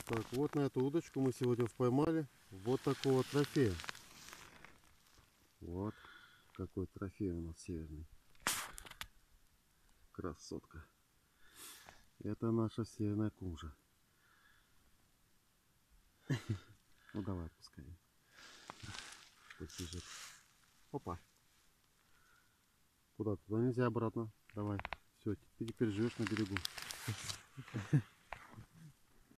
Так, вот на эту удочку мы сегодня поймали вот такого трофея. Вот какой трофей у нас северный. Красотка. Это наша северная кумжа. Ну давай, отпускай. Пусть лежит. Опа. Куда? Туда нельзя, обратно. Давай. Все, ты теперь живешь на берегу.